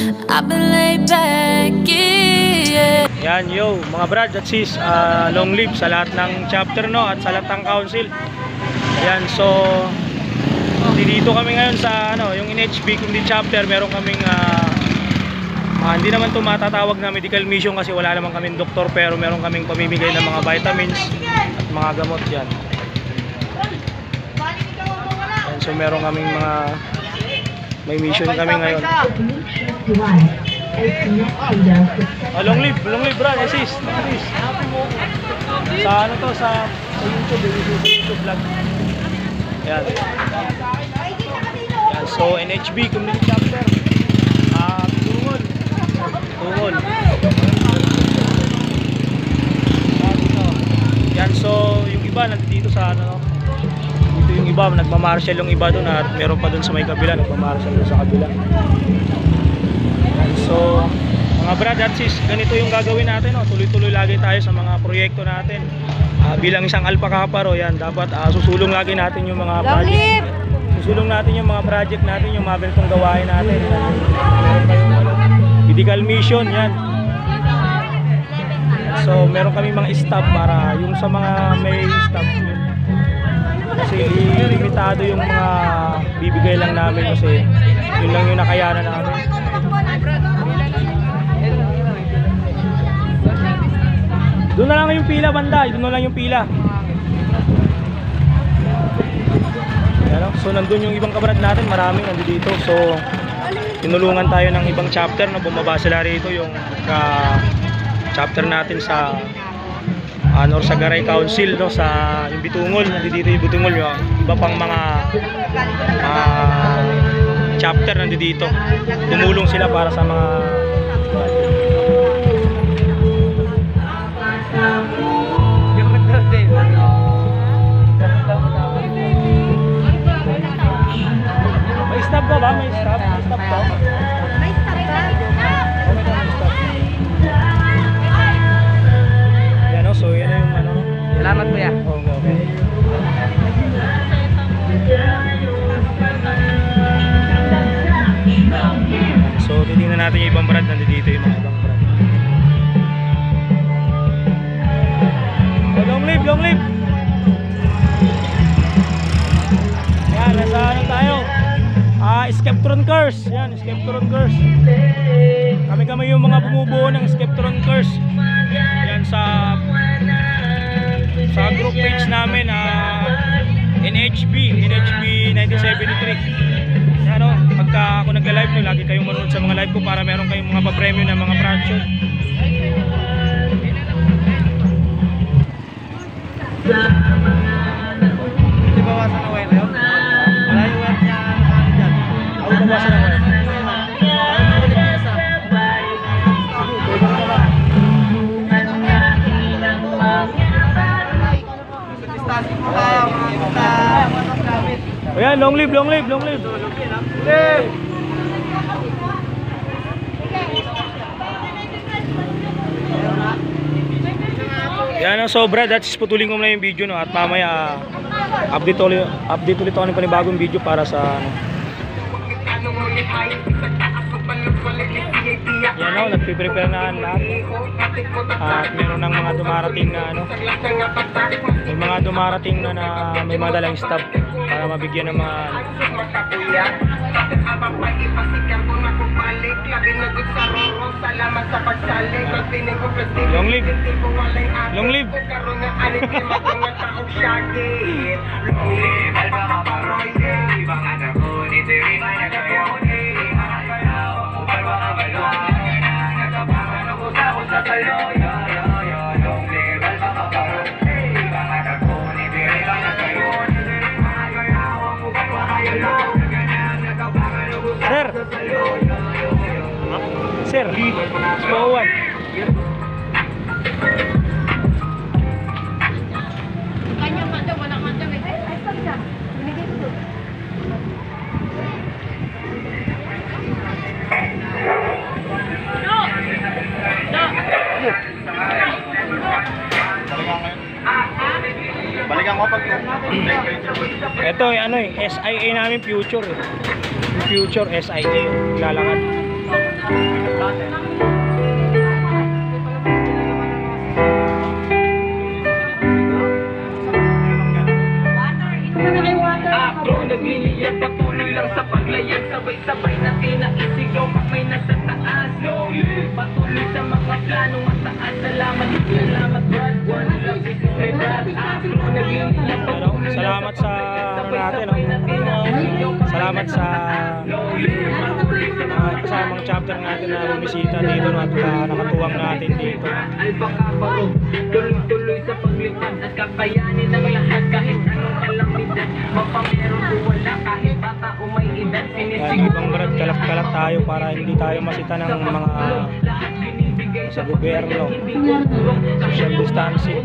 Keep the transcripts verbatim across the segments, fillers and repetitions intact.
I've been laid back, yeah. Yan, yo, mga brad at sis, uh, long live sa lahat ng chapter, no, at sa lahat ng council. Yan, so dito kami ngayon sa ano, yung N H B kundi chapter, meron kaming uh, uh, hindi naman ito matatawag na medical mission kasi wala naman kaming doktor, pero meron kaming pamimigay ng mga vitamins at mga gamot. Yan. Yan, so meron kaming mga may mission kami ngayon. Oh, long live, long live brad, sis, sis. Sa ano to, sa, sa YouTube, sa YouTube vlog. Yan. Yan, so N H B community chapter. Ah, uh, tungol. Tungol. Yan, so yung iba nandito sa ano, dito yung iba nagma-marshal yung iba doon at meron pa doon sa may kabila nagma-marshal doon sa kabila. Yan, so mga brad at sis, ganito yung gagawin natin, no? Tuloy-tuloy lagi tayo sa mga proyekto natin. Uh, bilang isang Alpha Kaparo, yan, dapat uh, susulong lagi natin yung mga project. Susulong natin yung mga project natin, yung mga ganitong gawain natin. Meron kayong ano, medical mission, yan. So, meron kami mga staff para yung sa mga may staff. Kasi limitado yung mga bibigay lang namin kasi yun lang yung nakayanan namin. Doon na lang yung pila banda, doon na lang yung pila. Ayan, so nandun yung ibang kabrad natin, maraming nandito. So tinulungan tayo ng ibang chapter, no? Bumaba sila rito yung ka chapter natin sa ano, sa Garay Council, no? Sa yung Bitungol, nandito yung Bitungol, yung iba pang mga uh, chapter nandito. Tumulong sila para sa mga may stop ba ba? May stop? May stop ba? May stop ba? Oh, may stop. Yan o, so yan na yung ano. Salamat kuya. Oh, okay, okay. So titingnan natin yung ibang brand, nandito yung mga ibang brand. Oh, long live, long live! Yan, nasa ano tayo? Ah, Skeptron Curse. Yan, Skeptron Curse. Kami-kami yung mga bumubuo ng Skeptron Curse. Yan sa sa group page namin, ah, N H B, N H B nineteen seventy-three. Yan, no, pagka ako nagla-live nyo, lagi kayong manood sa mga live ko para meron kayong mga pa-premium na mga fraction. Hindi bawasan na wire yun? Wala yung wire niya ano dyan? Ako bawasan ng wire. Ayan, long live, long live, long live. Live! Yan ang sobra, that's putulin ko muna yung video, no, at mamaya uh, update ulit, update ulit ako ng panibagong video para sa ano. Yan, no, nagpiprepare na lahat at meron ng mga dumarating na ano, may mga dumarating na, na may mga dalang staff para mabigyan ng mga ano. Long live! Long live! Sir, sir, small one. Kanya manda, wala manda. Ay, stop siya. Binigay ko doon. No! No! Balikan ko pag Ito yung ano eh, S I A namin future eh. Yung future S I A yung lalakad. Ako nagliliyap patuloy lang sa paglayag. Sabay-sabay natin na isigaw pag may nasa taas. Patuloy sa mga planong mataas. Salamat, salamat Brad. One love is my Brad. Ako nagliliyap Ano, salamat sa ano natin, no? Salamat sa mga kasamang chapter natin na bumisita dito no, at uh, nakatuwang natin dito. Alpakabaro, tuloy-tuloy sa paglipad at kakayanin ng lahat kahit anong kalamidad. Mapameron o wala kahit bata o may edad. Kaya ibang brad, kalat-kalat tayo para hindi tayo masita ng mga sa gobyerno. Social distancing.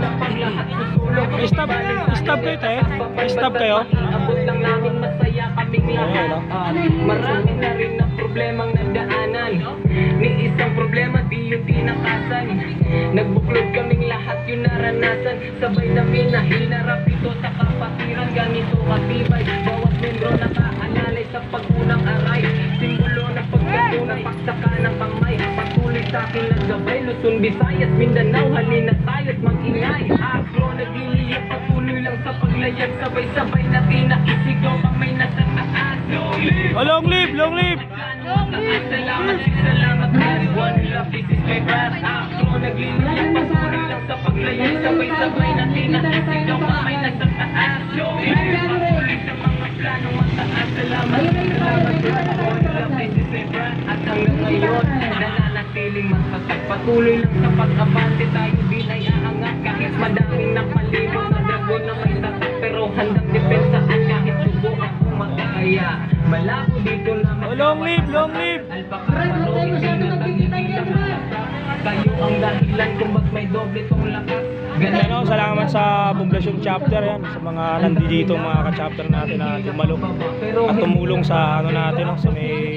May stop, stop kayo tayo? May stop kayo? Abot lang namin masaya kaming lahat. Ayun, no? Marami na rin na problemang nagdaanan. Ni isang problema di yung tinakasan. Nagbuklod kaming lahat yung naranasan. Sabay namin na hinarap ito sa kapatiran. Ganito katibay, bawat membro nakaalalay sa pag-unang aray. Simbolo na pagkatunang pagsaka ng kamay. Patuloy sa akin naggabay, Luzon, Visayas, Mindanao. Halina tayo't mag-ingay. Ako nagliliyap patuloy lang sa paglayag. Sabay-sabay natin na isigaw pang may nasa taas. Oh, long live, long live! Salamat, salamat, one love, this is my brand. Ako nagliliyap patuloy lang sa paglayag. Sabay-sabay natin na isigaw pang may nasa taas. Patuloy sa mga planong mataas. Salamat, salamat, one love, this is my brand. At hanggang ngayon, nananatiling masasag. Patuloy lang sa pag-abante tayo din ay aangat. Kahit madaming napalimot na dragon na may tatak. Pero handang depensaan kahit subo ako makaya. Malabo dito naman. Oh, long live, long live! Alpakabaro, hindi na tangibilang malakas. Kayo ang dahilan kung ba't may doble tong lakas. Yan, no? Salamat sa poblasyon chapter yan, sa mga nandito mga ka-chapter natin na dumalo at tumulong sa ano natin, no? Sa may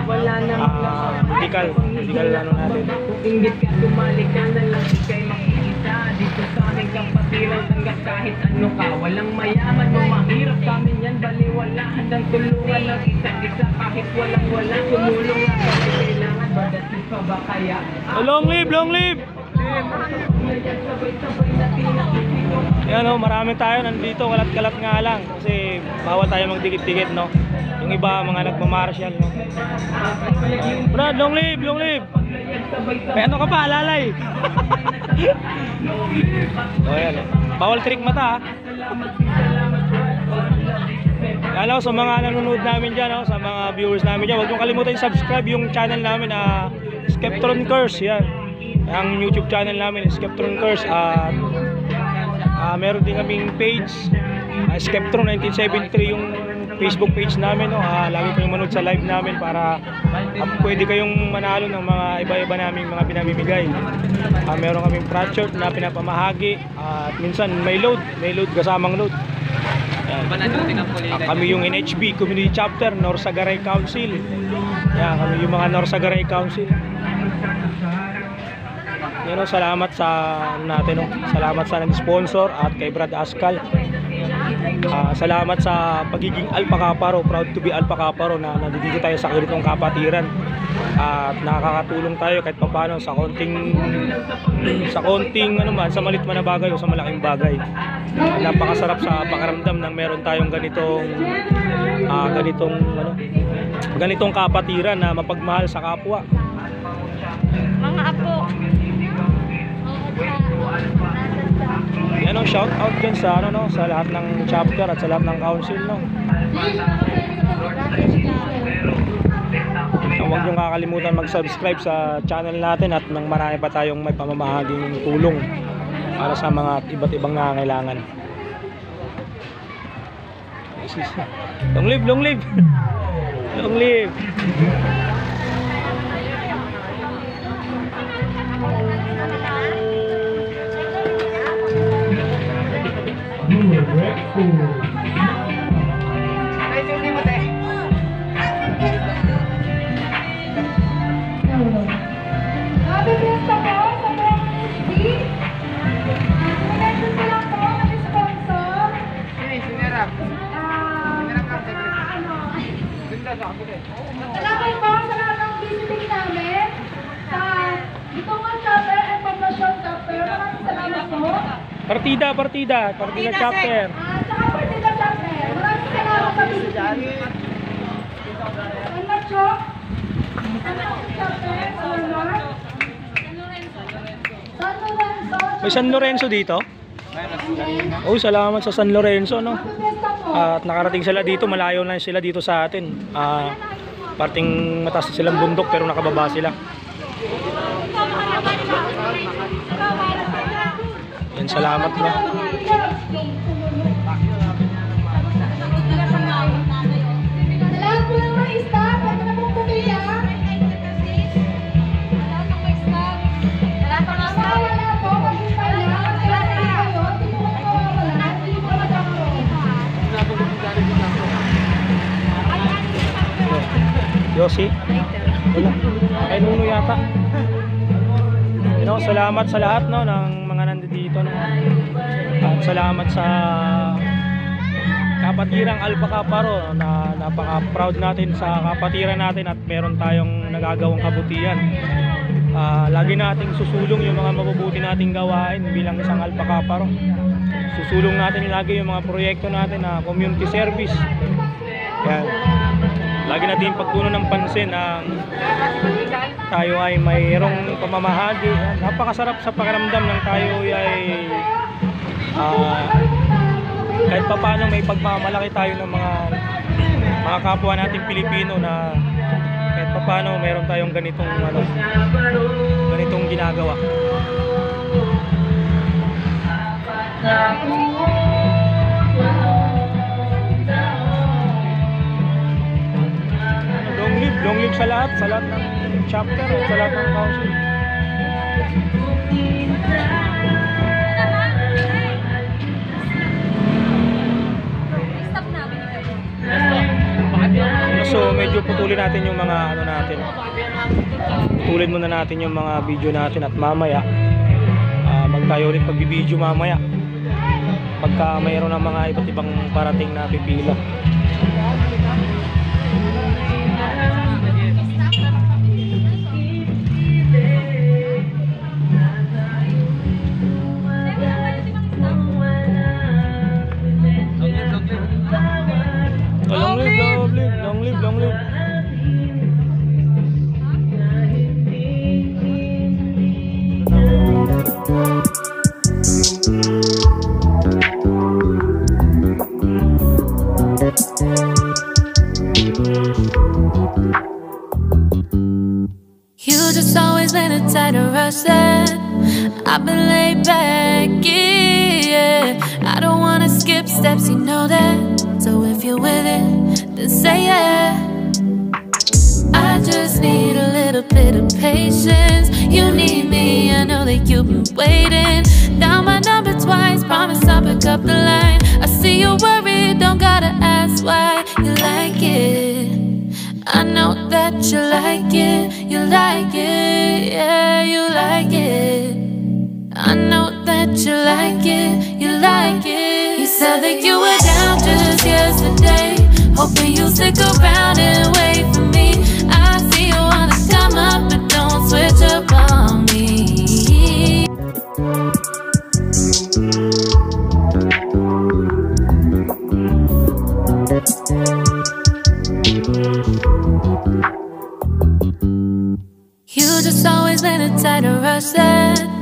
uh, medical, medical ano natin. Kung inggit ka, tumalik ka na lang, ikay makikita. Dito sa aming kapatiran, tanggap kahit ano ka. Walang mayaman o mahirap sa amin yan, baliwala. Handang tulungan ng isa't isa kahit walang wala. Tumulong lang kasi kailangan, badating pa ba kaya? Oh, long live, long live! Yan, no, marami tayo nandito, kalat-kalat nga lang kasi bawal tayo magdikit-dikit, no. Yung iba mga nagmamartial, no. Brad, long live, long live. May ano ka pa, alalay. Oh, yan, no. Bawal trick mata, ha. Yan, no, sa mga nanonood namin dyan, no, sa mga viewers namin dyan, huwag nyo kalimutan i-subscribe yung channel namin na uh, Skeptron Curse, yan. Ang YouTube channel namin is Skeptron Curse at uh, meron din kaming page uh, Skeptron nineteen seventy-three yung Facebook page namin, no? Uh, lagi kayong manood sa live namin para uh, pwede kayong manalo ng mga iba-iba naming mga pinamimigay. Uh, meron kaming t-shirt na pinapamahagi uh, at minsan may load, may load kasamang load. Uh, kami yung N H B Community Chapter Norsagaray Council. Yeah, kami yung mga Norsagaray Council. Yan, no, salamat sa ano natin, no? Salamat sa nag-sponsor at kay Brad Askal. Uh, salamat sa pagiging Alpakaparo, proud to be Alpakaparo na nandito tayo sa ganitong kapatiran. At uh, nakakatulong tayo kahit papaano sa konting sa konting ano man, sa malit man na bagay o sa malaking bagay. Uh, napakasarap sa pakiramdam nang meron tayong ganitong uh, ganitong ano, ganitong kapatiran na mapagmahal sa kapwa. Mga apo. Yan, no, shout out dyan sa ano, no, sa lahat ng chapter at sa lahat ng council, no. Huwag niyong kakalimutan mag-subscribe sa channel natin at nang marami pa tayong may pamamahaging tulong para sa mga iba't ibang nangangailangan. Long live, long live. Long live. Happy Fiesta po sa mga community. Connections ko lang po, kami sponsor. Ah, ano? Salamat po sa lahat ng visiting namin. Partida, partida. Partida chapter. Ah, saka partida chapter. Maraming salamat sa bisita. Ano na, Chok? Ano na chapter? Ano na? San Lorenzo. May San Lorenzo dito? Oh, salamat sa San Lorenzo, no? At nakarating sila dito, malayo na sila dito sa atin. Ah, parting mataas silang bundok pero nakababa sila. Yan, salamat na. Lahat po lang mga staff, pwede na pong pumili, ah. Wala po, mag-impay lang. Kaya sa kayo, hindi po mawawala, hindi po magkakaroon. Yossi? Wala. Kay Nuno yata. You know, salamat sa lahat, no, ng mga nandito, no. At salamat sa Kapatirang Alpha Kaparo, na napaka-proud natin sa kapatiran natin at meron tayong nagagawang kabutihan. Uh, lagi nating susulong yung mga mabubuti nating gawain bilang isang Alpha Kaparo. Susulong natin lagi yung mga proyekto natin na community service. Yan. Lagi natin pagtuunan ng pansin na tayo ay mayroong pamamahagi. Napakasarap sa pakiramdam ng tayo ay uh, kahit pa paano may pagmamalaki tayo ng mga mga kapwa nating Pilipino, na kahit pa paano mayroon tayong ganitong ano, ganitong ginagawa. Long live, long live sa lahat, sa lahat ng chapter at sa lahat ng council. So medyo putulin natin yung mga ano natin. Putulin muna natin yung mga video natin at mamaya uh, magtayo ulit magbibideo mamaya pagka mayroon ng mga iba't ibang parating na pipila. Oh, long live, long live, long live, long live. You just always been a tighter rush that I've been laid back, yeah. I don't wanna skip steps, you know that. So if you're with it, then say yeah. I just need a little bit of patience. You need me, I know that you've been waiting. Down my number twice, promise I'll pick up the line. I see you worried, don't gotta ask why. You like it, I know that you like it. You like it, yeah, you like it. I know that you like it, you like it. You said that you were down just yesterday, hoping you'll stick around and wait for me. I see you wanna come up, but don't switch up on me. You just always been a tighter rush that